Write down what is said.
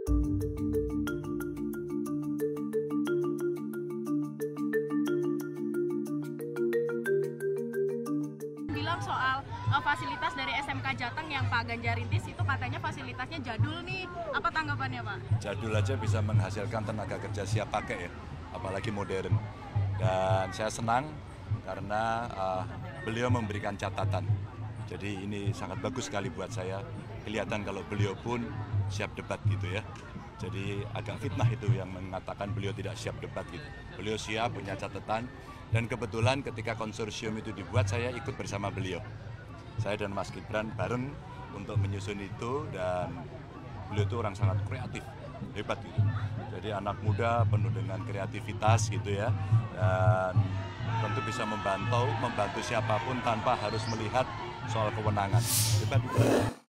Bilang soal fasilitas dari SMK Jateng yang Pak Ganjar rintis itu katanya fasilitasnya jadul nih. Apa tanggapannya Pak? Jadul aja bisa menghasilkan tenaga kerja siap pakai ya, apalagi modern. Dan saya senang karena beliau memberikan catatan. Jadi ini sangat bagus sekali buat saya. Kelihatan kalau beliau pun siap debat gitu ya. Jadi agak fitnah itu yang mengatakan beliau tidak siap debat gitu. Beliau siap, punya catatan. Dan kebetulan ketika konsorsium itu dibuat, saya ikut bersama beliau. Saya dan Mas Gibran bareng untuk menyusun itu, dan beliau itu orang sangat kreatif, hebat gitu. Jadi anak muda penuh dengan kreativitas gitu ya, dan tentu bisa membantu siapapun tanpa harus melihat soal kewenangan. Hebat.